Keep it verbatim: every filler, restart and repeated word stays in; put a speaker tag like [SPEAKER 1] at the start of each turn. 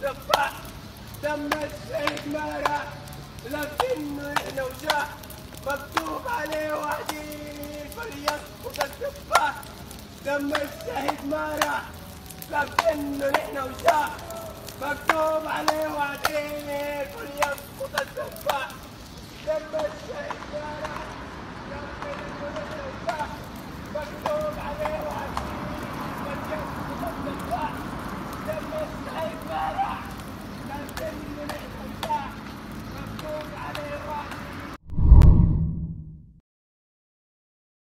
[SPEAKER 1] سفاح، دم الشهيد ما راح لكنه احنا وجاح، مكتوب عليه وحدي فليسقط السفاح. دم الشهيد ما راح لكنه نحن وجاح، مكتوب عليه وحدي فليسقط السفاح. دم الشهيد ما راح لكنه نحن وجاح، مكتوب عليه